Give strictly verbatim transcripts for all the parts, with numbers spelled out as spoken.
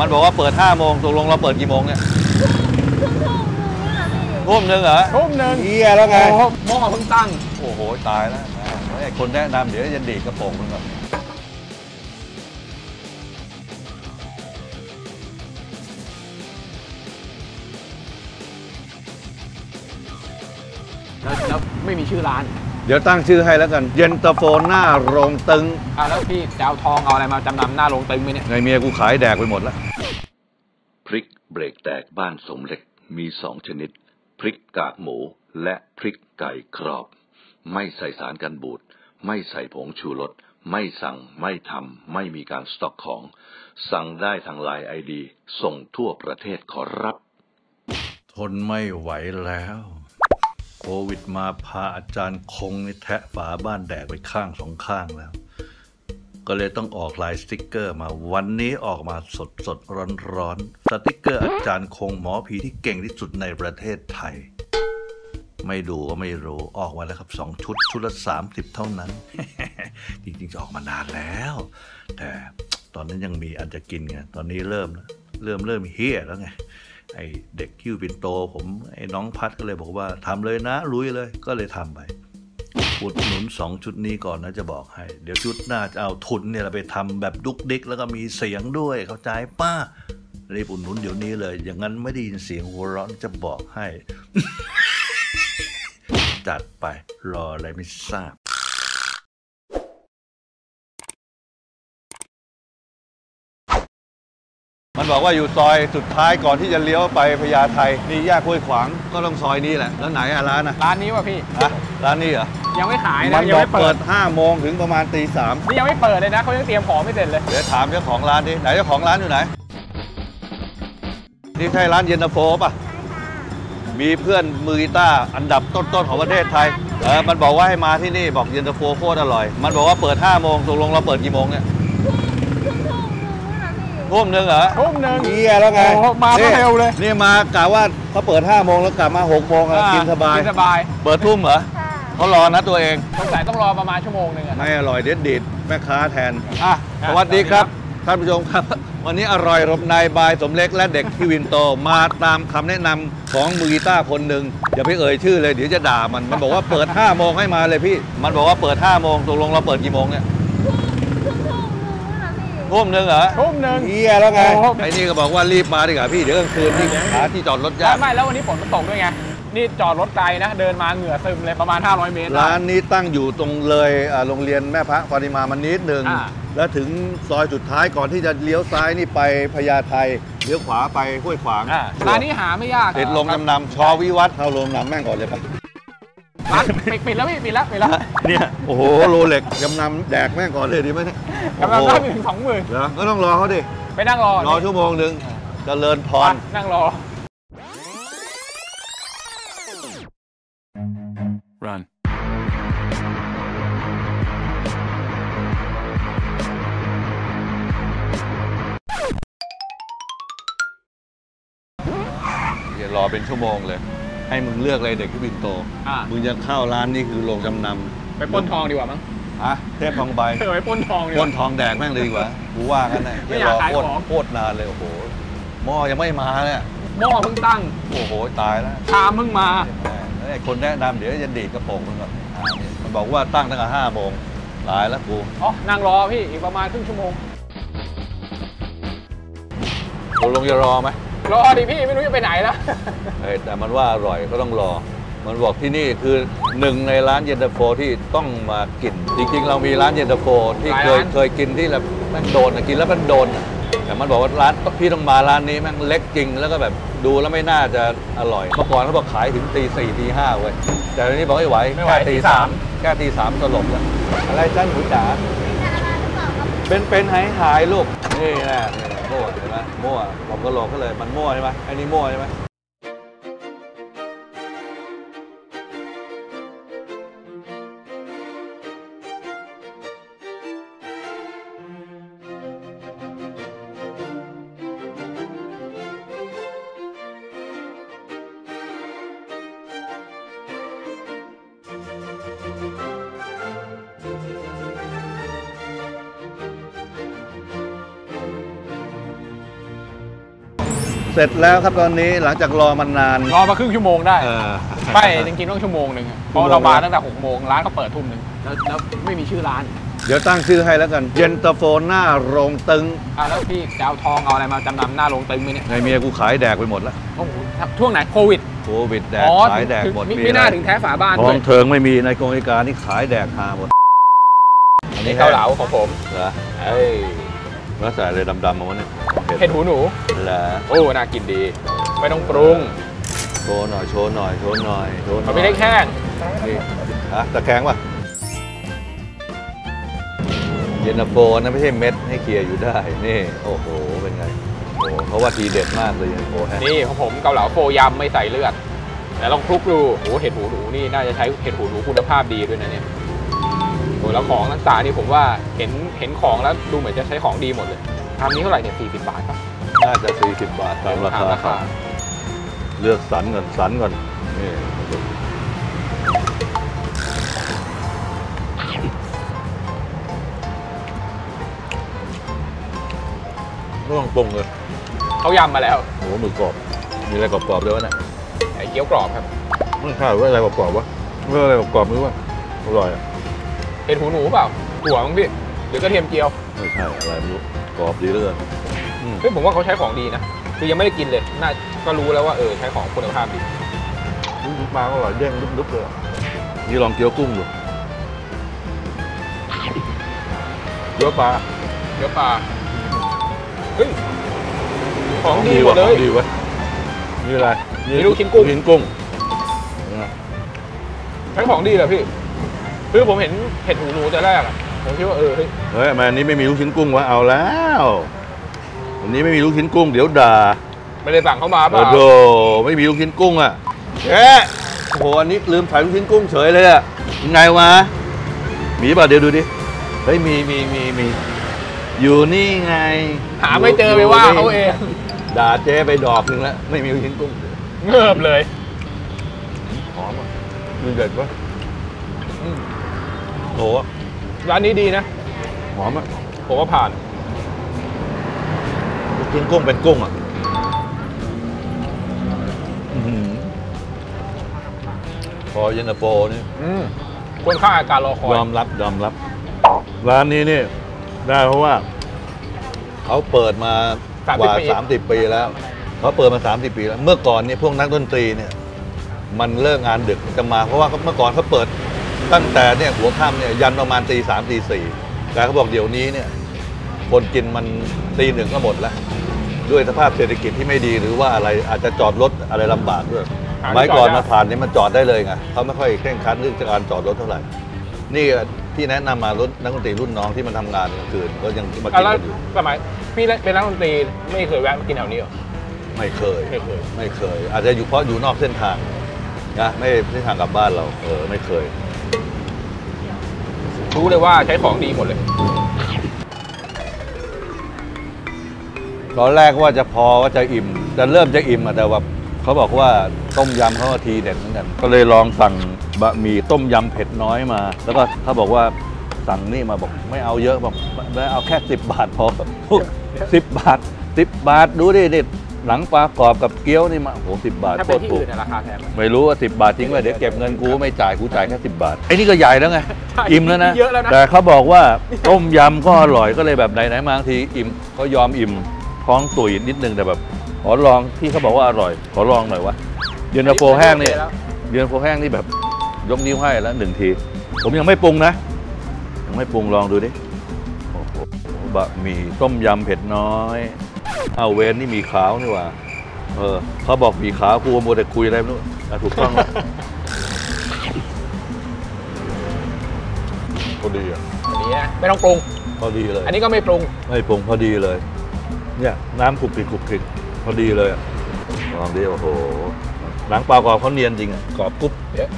มันบอกว่าเปิดห้าโมงตกลงเราเปิดกี่โมงเนี่ยทุ่มหนึ่งเหรอทุ่มหนึ่งเฮียแล้วไงหม้อเพิ่งตั้งโอ้โหตายแล้วไอ้คนแนะนำเดี๋ยวจะดีดกระโปรงมึงก่อนแล้วไม่มีชื่อร้านเดี๋ยวตั้งชื่อให้แล้วกันเย็นตาโฟหน้าโรงตึงอ่ะแล้วพี่จะเอาทองเอาอะไรมาจำนำหน้าโรงตึงไหมเนี่ยไงเมียกูขายแดกไปหมดแล้วพริกเบรกแตกบ้านสมเล็กมีสองชนิดพริกกากหมูและพริกไก่กรอบไม่ใส่สารกันบูดไม่ใส่ผงชูรสไม่สั่งไม่ทำไม่มีการสต็อกของสั่งได้ทางไลน์ไอดีส่งทั่วประเทศขอรับทนไม่ไหวแล้วโควิดมาพาอาจารย์คงในแทะฝาบ้านแดกไปข้างสองข้างแล้วก็เลยต้องออกลายสติ๊กเกอร์มาวันนี้ออกมาสดสดร้อนร้อนสติ๊กเกอร์อาจารย์คงหมอผีที่เก่งที่สุดในประเทศไทยไม่ดูก็ไม่รู้ออกมาแล้วครับสองชุดชุดละสามสิบเท่านั้น จริงๆจะออกมานานแล้วแต่ตอนนั้นยังมีอันจะกินไงตอนนี้เริ่มเริ่มเริ่มเฮี้ยแล้วไงไอเด็กคิ้วปิ่นโตผมไอ้น้องพัดก็เลยบอกว่าทำเลยนะลุยเลยก็เลยทำไปอุดหนุนสองชุดนี้ก่อนนะจะบอกให้เดี๋ยวชุดหน้าจะเอาทุนเนี่ยเราไปทำแบบดุกดิกแล้วก็มีเสียงด้วยเข้าใจป้ารีบอุดหนุนเดี๋ยวนี้เลยอย่างนั้นไม่ได้ยินเสียงหัวเราะจะบอกให้ จัดไปรออะไรไม่ทราบมันบอกว่าอยู่ซอยสุดท้ายก่อนที่จะเลี้ยวไปพญาไทนี่แยกห้วยขวางก็ต้องซอยนี้แหละแล้วไหนอะร้านอะร้านนี้วะพี่อะร้านนี้เหรอยังไม่ขายนะมันบอกเปิดห้าโมงถึงประมาณตีสามนี่ยังไม่เปิดเลยนะเขายังเตรียมของไม่เสร็จเลยเดี๋ยวถามเจ้าของร้านดิไหนเจ้าของร้านอยู่ไหนนี่ใช่ร้านเย็นตาโฟป่ะมีเพื่อนมือกีตาร์อันดับต้นๆของประเทศไทยเออมันบอกว่าให้มาที่นี่บอกเย็นตาโฟโคตรอร่อยมันบอกว่าเปิดห้าโมงตกลงเราเปิดกี่โมงเนี่ยทุ่มหนึ่งเหรอทุ่มหนึ่งเฮียแล้วไงมาเร็วเลยนี่มากะว่าเขาเปิดห้าโมงแล้วกลับมาหกโมงกินสบายกินสบายเปิดทุ่มเหรอเขารอนะตัวเองสงสัยต้องรอประมาณชั่วโมงหนึ่งไม่อร่อยเด็ดดิดแม่ค้าแทนอ่ะสวัสดีครับท่านผู้ชมครับวันนี้อร่อยรบนายบายสมเล็กและเด็กที่วินโตมาตามคำแนะนำของมือกีตาร์คนหนึ่งอย่าไปเอ่ยชื่อเลยเดี๋ยวจะด่ามันมันบอกว่าเปิดห้าโมงให้มาเลยพี่มันบอกว่าเปิดห้าโมงตกลงเราเปิดกี่โมงเนี่ยทุ่มหนึ่งเหรอทุ่มหนึ่งเฮียแล้วไงไอ้นี่ก็บอกว่ารีบมาดีกว่าพี่เดี๋ยวกลางคืนนี่หาที่จอดรถยากไม่แล้ววันนี้ฝนมันตกด้วยไงนี่จอดรถไกลนะเดินมาเหงื่อซึมเลยประมาณห้าร้อยเมตรร้านนี้ตั้งอยู่ตรงเลยโรงเรียนแม่พระปริมามันนิดนึงแล้วถึงซอยสุดท้ายก่อนที่จะเลี้ยวซ้ายนี่ไปพญาไทเลี้ยวขวาไปห้วยขวางร้านนี้หาไม่ยากติดลงจำนำชอวิวัฒน์เข้าโรงนำแม่งก่อนเลยปะร้านปิดแล้วพี่ปิดแล้วปิดแล้วเนี่ยโอ้โหโรเล็กจำนำแดกแม่งก่อนเลยดีไหมเนี่ยจำนำได้ถึงสองหมื่นเหรอก็ต้องรอเขาดิไปนั่งรอรอชั่วโมงหนึ่งเจริญพรนั่งรอ Run รอเป็นชั่วโมงเลยให้มึงเลือกเลยเด็กที่บินโตมึงจะเข้าร้านนี่คือโรงจำนำไปปล้นทองดีกว่ามั้งฮะเทพทองใบไปปล้นทองปล้นทองแดกแม่งเลยดีกว่ากูว่ากันนะไม่อยากขายของโคตรนานเลยโอ้โหหม้อยังไม่มาเนี่ยหม้อเพิ่งตั้งโอ้โหตายแล้วชามเพิ่งมาไอ้คนแนะนำเดี๋ยวจะดีดกระโปรงมึงก่อนมันบอกว่าตั้งตั้งแต่ห้าโมงตายแล้วกูอ๋อนั่งรอพี่อีกประมาณครึ่งชั่วโมงตกลงจะรอไหมรอดิพี่ไม่รู้จะไปไหนแล้วแต่มันว่าอร่อยก็ต้องรอมันบอกที่นี่คือหนึ่งในร้านเย็นตาโฟที่ต้องมากินจริงๆเรามีร้านเย็นตาโฟที่เคยเคยกินที่แบบแม่งโดนกินแล้วมันโดนแต่มันบอกว่าร้านพี่ต้องมาร้านนี้แม่งเล็กจริงแล้วก็แบบดูแล้วไม่น่าจะอร่อยเมื่อก่อนเขาบอกขายถึงตีสี่ตีห้าเว้ยแต่ตอนนี้บอกไม่ไหวแค่ตีสามแค่ตีสามสลบแล้วอะไรจ้าหนูจ๋าเป็นเป็นหายหายลูกนี่นะมั่วใช่ไหมมั่วผมก็หลอกก็เลยมันมั่วใช่ไหมไอ้นี่มั่วใช่ไหมเสร็จแล้วครับตอนนี้หลังจากรอมานานรอมาครึ่งชั่วโมงได้เออไม่จริงๆต้องชั่วโมงหนึ่งเพราะเรามาตั้งแต่หกโมงร้านเขาเปิดทุ่มหนึ่งแล้วแล้วไม่มีชื่อร้านเดี๋ยวตั้งชื่อให้แล้วกันเย็นตาโฟหน้าโรงตึงอ่ะแล้วพี่จะเอาทองเอาอะไรมาจำนำหน้าโรงตึงไหมเนี่ยในเมียกูขายแดกไปหมดแล้วโอ้โหช่วงไหนโควิดโควิดแดกอ๋อขายแดกหมดถึงไม่น่าถึงแท้ฝาบ้านทด้อวยงเทิงไม่มีในกองการนี่ขายแดกหาหมดอันนี้เกาเหลาของผมเหรอเอ้ยแล้วใส่อะไรดำๆมาวะเนี่ยเห็ดหูหนูเหรอโอ้น่ากินดี ไม่ต้องปรุงโชว์หน่อยโชว์หน่อยโชว์หน่อยโชว์หน่เขาอยไม่ได้แข้งนี่ฮะตะแคงป่ะเย็นตาโฟนะไม่ใช่เม็ดให้เคลียร์อยู่ได้นี่โอ้โหเป็นไงโอ้โหเพราะว่าทีเด็ดมากเลยเย็นตาโฟฮะนี่ของผมเกาเหลาโฟยำไม่ใส่เลือดแต่ลองคลุกดูโอ้เห็ดหูหนูนี่น่าจะใช้เห็ดหูหนูคุณภาพดีด้วยนะเนี่ยโอ้แล้วของต่างๆนี่ผมว่าเห็นเห็นของแล้วดูเหมือนจะใช้ของดีหมดเลยทำนี้เท่าไหร่เนี่ยสี่สิบบาทครับน่าจะสี่สิบบาทตามราคาราคาเลือกสรรก่อนสรรก่อนนี่ไม่ต้องปรุงเลยเขายำมาแล้วโอ้โหหมึกกรอบมีอะไรกรอบๆด้วยวะเนี่ยไอ้เกี๊ยวกรอบครับไม่ใช่ว่าอะไรกรอบๆวะไม่อะไรกรอบๆไม่รู้ว่าอร่อยอ่ะเห็ดหูหนูเปล่าถั่วมั้งพี่หรือกระเทียมเจียวไม่ใช่อะไรไม่รู้กรอบดีเหลยอืมเฮ้ยผมว่าเขาใช้ของดีนะคือยังไม่ได้กินเลยน่าก็รู้แล้วว่าเออใช้ของคุณภาพดีลูกปลาก็อร่อยเด้งลุบๆเลยอะนี่ลองเกี๊ยวกุ้งดูเกี๊ยวปลาเกี๊ยวปลาเฮ้ยของดีหมว่ะดเลยของดีเว้ยนี่อะไรมีลูกชิ้นกุ้งลูกชิ้นกุ้งใช้ของดีเหรอพี่คือผมเห็นเห็ดหูหนูแต่แรกอะผมคิดว่าเออเฮ้ยเฮ้ยทำไมาอันนี้ไม่มีลูกชิ้นกุ้งวะเอาแล้วอันนี้ไม่มีลูกชิ้นกุ้งเดี๋ยวด่าไม่ได้สั่งเข้ามาเปโอ้ล่าโหไม่มีลูกชิ้นกุ้งอ่ะเอ๊ะโอ้โหอันนี้ลืมใส่ลูกชิ้นกุ้งเฉยเลยอ่ะยังไงวะมีป่ะเดี๋ยวดูดิเฮ้ยมีมีมีมีอยู่นี่ไงหาไม่เจอไปว่าเขาเองด่าเจ๊ไปดอกนึงแล้วไม่มีลูกชิ้นกุ้งเงือบเลยหอมอ่ะมีเด็ดปะอืมโหร้านนี้ดีนะหอมอ่ะผมว่าผ่านลูกชิ้นกุ้งเป็นกุ้งอ่ะอื้อหือพอเย็นตาโฟนี่อืมควรค่าอาการรอคอยยอมรับยอมรับ ร้านนี้นี่ได้เพราะว่าเขาเปิดมากว่าสามสิบปีแล้วเขาเปิดมาสามสิบปีแล้ว เมื่อก่อนเนี่ยพวกนักดนตรีเนี่ย มันเลิกงานดึกจะมาเพราะว่าเมื่อก่อนเขาเปิดตั้งแต่เนี่ยหัวค่ำเนี่ยยันประมาณตีสามตีสี่แต่เขาบอกเดี๋ยวนี้เนี่ยคนกินมันตีหนึ่งก็หมดแล้ว ด้วยสภาพเศรษฐกิจที่ไม่ดีหรือว่าอะไรอาจจะจอดรถอะไรลำบากด้วยไม้ก่อนมาผ่านนี่มันจอดได้เลยไงเขาไม่ค่อยเคร่งครัดเรื่องการจอดรถเท่าไหร่นี่ที่แนะนำมารถนักดนตรีรุ่นน้องที่มันทำงานกลางคืนก็ยังมากินแล้วกันอยู่สมัยพี่เป็นนักดนตรีไม่เคยแวะมากินแถวนี้หรอไม่เคยไม่เคยไม่เคย อาจจะอยู่เพราะอยู่นอกเส้นทางนะไม่เส้นทางกลับบ้านเราเออไม่เคยรู้เลยว่าใช้ของดีหมดเลยตอนแรกว่าจะพอว่าจะอิ่มจะเริ่มจะอิ่มอะแต่ว่าเขาบอกว่าต้มยำเขาก็ทีเด็ดเหมือนกันก็เลยลองสั่งบะหมี่ต้มยำเผ็ดน้อยมา แล้วก็เขาบอกว่าสั่งนี่มาบอกไม่เอาเยอะบอกไม่เอาแค่สิบบาทพอ สิบบาทสิบบาทดูดินี่หนังปลากรอบกับเกี๊ยวนี่มาโอ้โหสิบบาทถ้าโคเป็นตรที่ถูกอื่นเนี่ยราคาแพงไหมไม่รู้ว่าสิบบาททิ้งไว้เดี๋ยวเก็บเงินกูไม่จ่ายกูจ่ายแค่สิบบาทไอ้นี่ก็ใหญ่แล้วไงใช่อิ่มแล้วนะเยอะแล้วนะแต่เขาบอกว่าต้มยำก็อร่อยก็เลยแบบไหนๆมาบางทีอิ่มเขายอมอิ่มท้องตุ๋ยนิดนึงแต่แบบขอลองที่เขาบอกว่าอร่อยขอลองหน่อยวะเย็นตาโฟแห้งนี่เย็นตาโฟแห้งนี่แบบยกนิ้วให้แล้วหนึ่งทีผมยังไม่ปรุงนะยังไม่ปรุงลองดูดิโอ้โหบะหมี่ต้มยำเผ็ดน้อยเอาเวนนี่มีขาวนี่หว่าเออเขาบอกมีขาวกูโมแต่คุยอะไรไม่รู้อ่ะถูกต้องแล้วพอดีอ่ะอันนี้นะไม่ต้องปรุงพอดีเลยอันนี้ก็ไม่ปรุงไม่ปรุงพอดีเลย เนี่ยน้ำขลุกขลิกขลุกขลิกพอดีเลยอะลองดิโอ้โหหนังปลากรอบเขาเนียนจริงอะกรอบกรุ๊บเดี๋ยว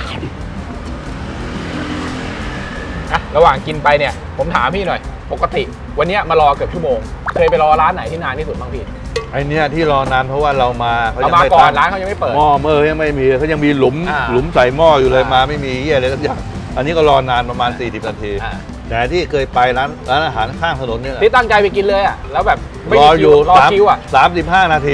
อะระหว่างกินไปเนี่ย ผมถามพี่หน่อย ปกติ วันเนี้ยมารอเกือบชั่วโมง เคยไปรอร้านไหนที่นานที่สุดบ้างพี่ไอเนี้ยที่รอนานเพราะว่าเรามาเขาเรายังมาไม่ก่อนตั้งร้านเขายังไม่เปิดหม้อเมอร์ยังไม่มีเขายังมีหลุมอ่าหลุมใส่หม้ออยู่เลยอ่ามมาไม่มีเยี่ยอะไรสักอย่างอันนี้ก็รอนานประมาณสี่สิบนาทีอ่าแต่ที่เคยไปร้านร้านอาหารข้างถนนเนี่ยที่ตั้งใจไปกินเลยอ่ะ แล้วแบบไม่รมีอคิอยู่วรอสามคิวอ่ะสามสิบห้านาที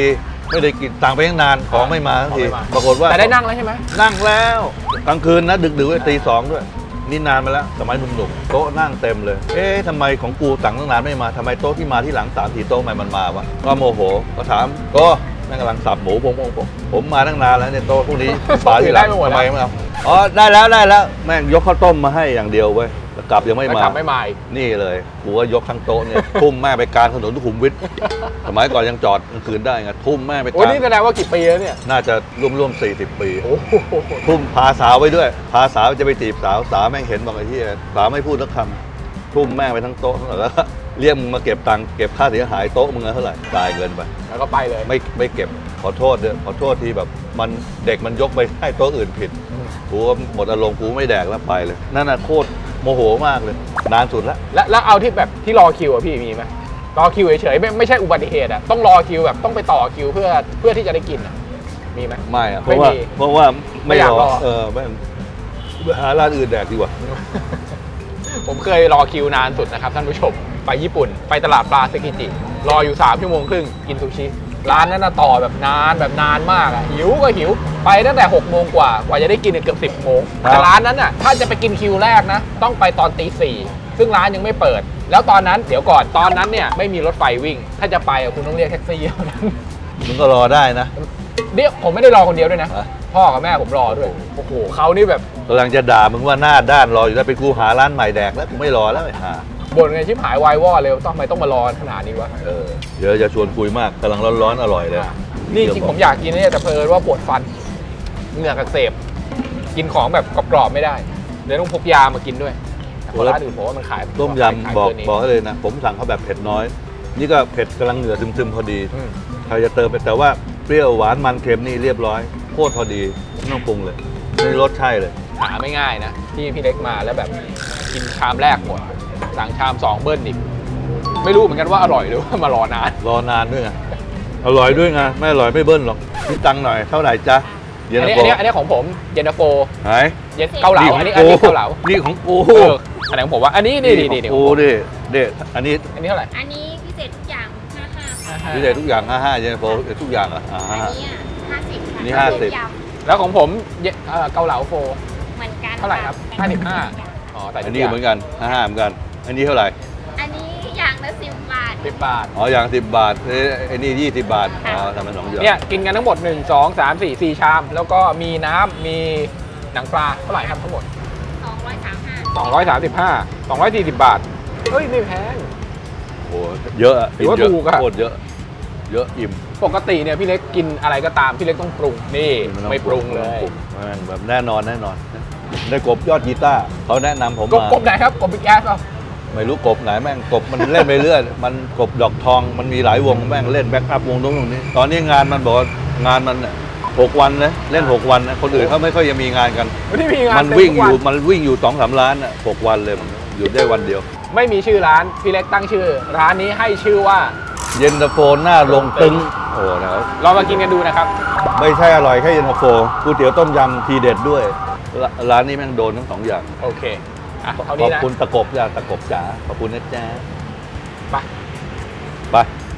ไม่ได้กินสั่งไปตั้งนานของไม่มาทันทีปรากฏว่าแต่ได้นั่งแล้วใช่ไหมนั่งแล้วกลางคืนนะดึกๆไปตีสองด้วยนี่นานมาแล้วสมัยหนุ่มๆโต๊ะนั่งเต็มเลยเอ๊ะทำไมของกูสั่งตั้งนานไม่มาทำไมโต๊ะที่มาที่หลังสามสี่โต๊ะทำไมมันมาวะก็โมโหก็ถามก็นั่งกำลังสับหมูผมผมผมผมมาตั้งนานแล้วเนี่ยโต๊ะพวกนี้ป๋าที่หลังทำไมไม่เอาอ๋อได้แล้วได้แล้วแม่งยกข้าวต้มมาให้อย่างเดียวเว้ยแล้วกลับยังไม่แล้วมากลับไม่มาอีกนี่เลยกูว่ายกทั้งโต๊ะเนี่ยทุ่มแม่ไปกลางถนนสุขุมวิทสมัยก่อนยังจอดกลางคืนได้ไงทุ่มแม่ไปกโอ้ลางนี่แสดงว่ากี่ปีแล้วเนี่ยน่าจะร่วมร่วมสี่สิบปีโอ้โหทุ่มพาสาวไว้ด้วย พาสาวจะไปจีบสาวสาวแม่งเห็นบอกไอ้ที่สาวไม่พูดสักคำทุ่มแม่งไปทั้งโต๊ะแล้วเรียกมึงมาเก็บตังค์เก็บค่าเสียหายโต๊ะมึงเท่าไหร่จ่ายเงินไปแล้วก็ไปเลยไม่ไม่เก็บขอโทษด้วยขอโทษที่แบบมันเด็กมันยกไปให้โต๊ะอื่นผิดกูก็หมดอารมณ์กูไม่แดกแล้วไปเลยนั่นน่ะโคตรโมโหมากเลยนานสุดละแล้วแล้วเอาที่แบบที่รอคิวอะพี่มีไหมรอคิวเฉยๆไม่ไม่ใช่อุบัติเหตุอะต้องรอคิวแบบต้องไปต่อคิวเพื่อเพื่อที่จะได้กินอะมีไหมไม่อะเพไม่ราะว่ามีเพราะว่าไม่ไม่อยากรรออเออไม่หาร้านอื่นแดกดีกว่าผมเคยรอคิวนานสุดนะครับท่านผู้ชมไปญี่ปุ่นไปตลาดปลาเซกิจิรออยู่สามชั่วโมงครึ่งกินซูชิร้านนั้นน่ะต่อแบบนานแบบนานมากอะหิวก็หิวไปตั้งแต่หกโมงกว่ากว่าจะได้กินเนี่ยเกือบสิบโมงครับแต่ร้านนั้นน่ะถ้าจะไปกินคิวแรกนะต้องไปตอนตีสี่ซึ่งร้านยังไม่เปิด แล้วตอนนั้นเดี๋ยวก่อนตอนนั้นเนี่ยไม่มีรถไฟวิ่ง ถ้าจะไปอะคุณต้องเรียกแท็กซี่เท่านั้นมึงก็รอได้นะเดี๋ยวผมไม่ได้รอคนเดียวด้วยนะฮะพ่อกับแม่ผมรอด้วยโอ้โหเขานี่แบบกำลังจะด่ามึงว่าหน้าด้านรออยู่แล้วไปกูหาร้านใหม่แดกแล้วกูไม่รอแล้วไอ้ห่าบ่นไงชิบหายวายวอดเลยต้องทำไมต้องมารอขนาดนี้วะเออเดี๋ยวจะชวนคุยมากกำลังร้อนๆอร่อยเลยนี่จริงผมอยากกินเนี่ยแต่เพลินว่าปวดฟันเหงือกอักเสบกินของแบบกรอบๆไม่ได้เดี๋ยวต้องพกยามากินด้วยแต่คนร้านอื่นผมว่ามันขายต้มขายยำบอกเนนี้บอกให้เลยนะ ผมสั่งเขาแบบเผ็ดน้อย นี่ก็เผ็ดกำลังเหงื่อซึมๆพอดีอืมใครจะเติมไปแต่ว่าเปรี้ยวหวานมันเค็มนี่เรียบร้อยโคตรพอดีไม่ต้องปรุงเลยนี่รสใช่เลยหาไม่ง่ายนะที่พี่เล็กมาแล้วแบบกินชามแรกหมดสั่งชามสองเบิ้ลอีกไม่รู้เหมือนกันว่าอร่อยหรือว่ามารอนานรอนานด้วยไงอร่อยด้วยไงไม่อร่อยไม่เบิ้ลหรอกคิดตังค์หน่อยเท่าไหร่จ๊ะเย็นอันตานี้โฟอันนี้อันนี้ของผมเย็นตาโฟไหนเย็นเกาเหลาอันนี้อันนี้เกาเหลานี่ของกูเอออันไหนของผมว่าอันนี้นี่นี่นี่ของกูดิเด็อันนี้อันนี้เท่าไหร่อันนี้พิเศษทุกอย่างห้าห้าค่ะพิเศษทุกอย่างห้าห้าเย็นตาโฟทุกอย่างอ่ะอ่าอันห้านี้อ่ะห้าสิบค่ะนี่ห้าสิบยแล้วของผมเย็นเอ่อเกาเหลาโฟำเหมือนกันเท่าไหร่ครับห้าสิบห้า อ๋อแต่อันนี้เหมือนกันห้าห้าเหมือนกัน อันนี้เท่าไหร่อันนี้อย่างละสิบบาทสิบบาทอ๋ออย่างสิบบาทเอ้ยไอ้นี่ยี่สิบบาทอ๋อทำเป็นสองอย่างเนี่ยกินกันทั้งหมดหนึ่ง สอง สาม สี่ สี่ชาม แล้วก็มีน้ำมีหนังปลาเท่าไหร่ครับทั้งหมดสองร้อยสามห้าสองร้อยสามสิบห้า สองร้อยสี่สิบบาท เฮ้ย ไม่แพงโอ้โหเยอะอะถือว่าเยอะถูกอะโคตรเยอะ เยอะอิ่มปกติเนี่ยพี่เล็กกินอะไรก็ตามพี่เล็กต้องปรุง นี่ไม่ปรุงเลยแม่งแบบแน่นอนแน่นอนได้กบยอดกีตาร์เขาแนะนำผมกบมากบไหนครับกบบิ๊กแอสเปล่าไม่รู้กบไหนแม่งกบมันเล่นไปเรื่อยมันกบดอกทองมันมีหลายวงแม่งเล่นแบ็กอัพวงตรงนี้ ตอนนี้งานมันบอกว่างานมันเนี่ยหกวันนะเล่นหกวันนะคนอื่นเขาไม่ค่อยจะมีงานกันไม่ได้มีงานมันเต็วิ่งทุกอยู่มันวิ่งอยู่สองสามล้านอ่ะหกวันเลยมันหยุดได้วันเดียวไม่มีชื่อร้านพี่เล็กตั้งชื่อ ร้านนี้ให้ชื่อว่าเย็นตาโฟหน้าลงตึงโอ้นะครับลองมากินกันดูนะครับไม่ใช่อร่อยแค่เย็นตาโฟก๋วยเตี๋ยวต้มยำทีเด็ดด้วยร้าร้านนี้แม่งโดนทั้งสองอย่างโอเคอ่ะขเท่าอนี้บนะคุณตะกบจ้าตะกบจ๋าขอบคุณนะจ๊ะไปไป